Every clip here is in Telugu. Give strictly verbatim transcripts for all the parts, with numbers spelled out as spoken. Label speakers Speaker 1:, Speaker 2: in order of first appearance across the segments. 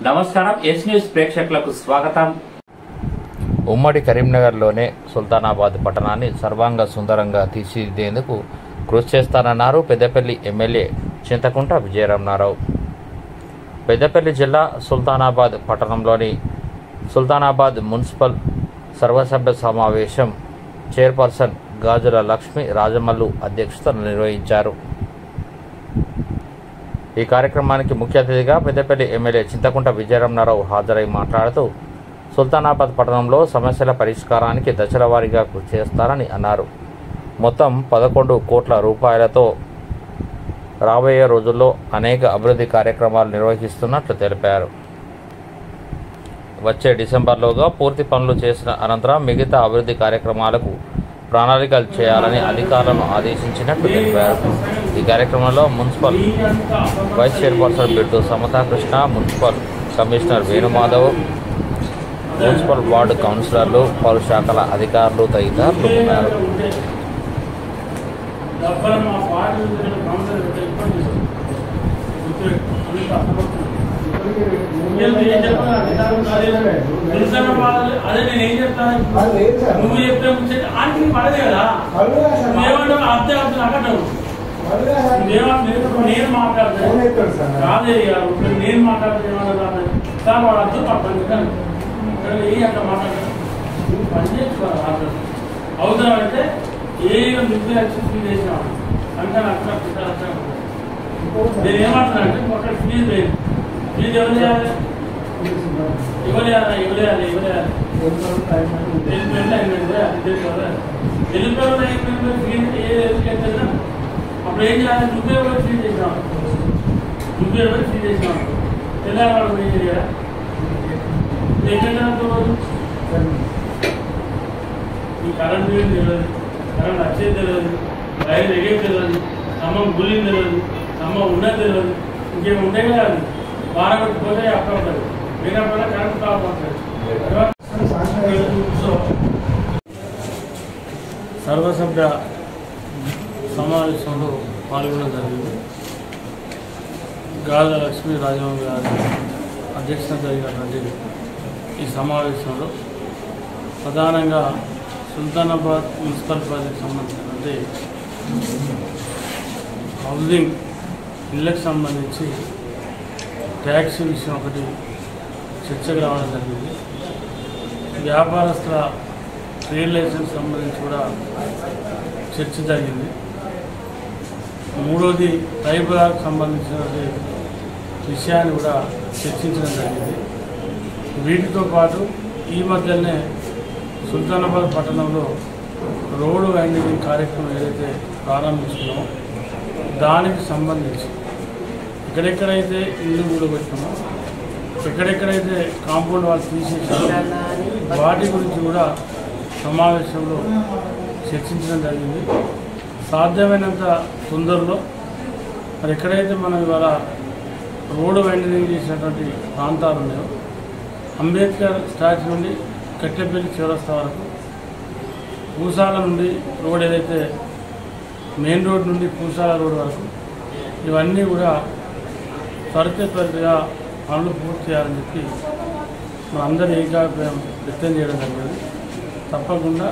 Speaker 1: నమస్కారం ఎస్ న్యూస్ ప్రేక్షకులకు స్వాగతం.
Speaker 2: ఉమ్మడి కరీంనగర్లోనే సుల్తానాబాద్ పట్టణాన్ని సర్వాంగ సుందరంగా తీర్చిదిద్దేందుకు కృషి చేస్తానన్నారు పెద్దపల్లి ఎమ్మెల్యే చింతకుంట విజయరమణారావు. పెద్దపల్లి జిల్లా సుల్తానాబాద్ పట్టణంలోని సుల్తానాబాద్ మున్సిపల్ సర్వసభ్య సమావేశం చైర్పర్సన్ గాజుల లక్ష్మి రాజమల్లు అధ్యక్షతన నిర్వహించారు. ఈ కార్యక్రమానికి ముఖ్య అతిథిగా పెద్దపల్లి ఎమ్మెల్యే చింతకుంట విజయరమణారావు హాజరై మాట్లాడుతూ సుల్తానాబాద్ పట్టణంలో సమస్యల పరిష్కారానికి దశల వారీగా కృషి చేస్తారని అన్నారు. మొత్తం పదకొండు కోట్ల రూపాయలతో రాబోయే రోజుల్లో అనేక అభివృద్ధి కార్యక్రమాలు నిర్వహిస్తున్నట్లు తెలిపారు. వచ్చే డిసెంబర్లోగా పూర్తి పనులు చేసిన అనంతరం మిగతా అభివృద్ధి కార్యక్రమాలకు ప్రణాళికలు చేయాలని అధికారులను ఆదేశించినట్లు తెలిపారు. ఈ కార్యక్రమంలో municipal vice chairperson Biddu Samatha Krishna, municipal commissioner Venumadhav, municipal ward కౌన్సిలర్లు, పలు శాఖల అధికారులు తదితరులు ఉన్నారు.
Speaker 3: అదే నేనేం చెప్తాను, నువ్వు చెప్తే ఆడికి పడదు కదా, నువ్వేమంటావు అర్థం అర్థం అక్కడవు నేను మాట్లాడతాను కాదే నేను మాట్లాడితే ఏమన్నా సార్ వాడు అర్థం పడతాను ఇక్కడ ఏ అట్లా మాట్లాడతాను పని చేసుకోవాలి. అవసరం అయితే ఏ నిర్ణయం ఫీల్ చేసినా అంటే అక్కడ నేను ఏమంటున్నా అంటే అక్కడ ఫీజు లేదు, ఫీజు ఎవరు చేయాలి ఇవ్వలేయాలి ఇవ్వలేయాలి ఇవ్వలేయాలి వెళ్ళిపోయిన ఫీజు ఏ అప్పుడు ఏం చేయాలి, నువ్వే ఎవరు ఫీజు చేసినావు నువ్వే ఎవరు ఫీజు చేసినావు తెలంగాణ ఏం చేయాలి ఎక్కడ ఈ కరెంట్ బిల్లు తెలియదు, కరెంట్ వచ్చేది తెలియదు, రైలు ఎగేది తెలియదు, స్తంభం గులింది తెలియదు, స్తంభం ఉన్నది తెలియదు, ఇంకేమి ఉండే కదా బాగా పెట్టిపోతే అక్కడ ఉంటుంది వేరే కరెంట్ కావాలి. సర్వసభ్య సమావేశంలో పాల్గొనడం జరిగింది. గాజుల లక్ష్మీ రాజమౌళి గారి అధ్యక్షత జరిగినటువంటి ఈ సమావేశంలో ప్రధానంగా సుల్తానాబాద్ మున్సిపల్ ప్రాజెక్ట్ సంబంధించినటువంటి హౌసింగ్ ఇళ్ళకు సంబంధించి ట్యాక్స్ విషయం ఒకటి చర్చకు రావడం జరిగింది. వ్యాపారస్తుల ట్రేడ్ లైసెన్స్ సంబంధించి కూడా చర్చ జరిగింది. మూడోది ట్రైబుల్కి సంబంధించిన విషయాన్ని కూడా చర్చించడం జరిగింది. వీటితో పాటు ఈ మధ్యనే సుల్తానాబాద్ పట్టణంలో రోడ్డు వైండింగ్ కార్యక్రమం ఏదైతే ప్రారంభించుకున్నామో దానికి సంబంధించి ఎక్కడెక్కడైతే ఇల్లు కూడబెట్టినామో ఎక్కడెక్కడైతే కాంపౌండ్ వాళ్ళు తీసేసామో వాటి గురించి కూడా సమావేశంలో చర్చించడం జరిగింది. సాధ్యమైనంత తొందరలో మరి ఎక్కడైతే మనం ఇవాళ రోడ్డు వైండింగ్ చేసినటువంటి ప్రాంతాలు ఉన్నాయో అంబేద్కర్ స్టాచ్యూ నుండి కట్టెపల్లి చౌరస్తా వరకు, పూసాల నుండి రోడ్ ఏదైతే మెయిన్ రోడ్ నుండి పూసాల రోడ్ వరకు ఇవన్నీ కూడా త్వరిత త్వరితగా పనులు పూర్తి చేయాలని చెప్పి మనందరి ఏకాభిప్రాయం వ్యక్తం చేయడం జరిగింది. తప్పకుండా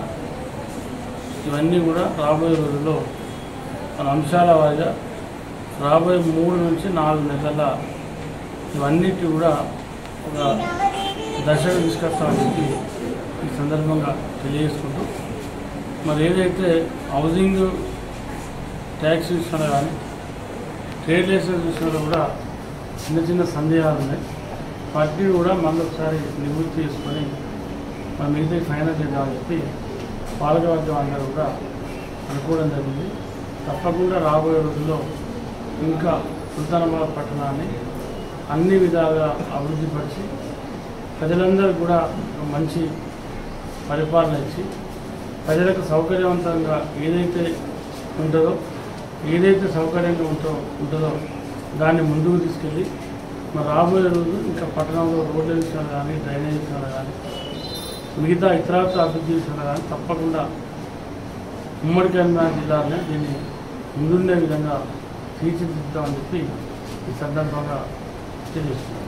Speaker 3: ఇవన్నీ కూడా రాబోయే రోజుల్లో మన అంశాల వారిగా రాబోయే మూడు నుంచి నాలుగు నెలల ఇవన్నిటి కూడా ఒక దశగా తీసుకొస్తామని చెప్పి ఈ సందర్భంగా తెలియజేసుకుంటూ మరి ఏదైతే హౌసింగ్ ట్యాక్స్ విషయంలో కానీ ట్రేడ్ లైసెన్స్ విషయంలో కూడా చిన్న చిన్న సందేహాలు ఉన్నాయి. వాటిని కూడా మళ్ళీ ఒకసారి నివృత్తి చేసుకొని మన మిగతా ఫైనల్ చేద్దామని చెప్పి పాలకవర్గం అందరూ కూడా అనుకోవడం జరిగింది. తప్పకుండా రాబోయే రోజుల్లో ఇంకా సుల్తానాబాద్ పట్టణాన్ని అన్ని విధాలుగా అభివృద్ధిపరిచి ప్రజలందరూ కూడా మంచి పరిపాలన ఇచ్చి ప్రజలకు సౌకర్యవంతంగా ఏదైతే ఉంటుందో ఏదైతే సౌకర్యంగా ఉంటో ఉంటుందో దాన్ని ముందుకు తీసుకెళ్ళి మరి రాబోయే రోజు ఇంకా పట్టణంలో రోడ్ల విషయాలు కానీ డ్రైనేజ్ విషయాలు కానీ మిగతా ఇతరత్ర అభివృద్ధి విషయాలు కానీ తప్పకుండా ఉమ్మడి కరీంనగర్ జిల్లానే దీన్ని ముందుండే విధంగా తీర్చిదిద్దామని చెప్పి ఈ సందర్భంగా తెలియజేస్తున్నాను.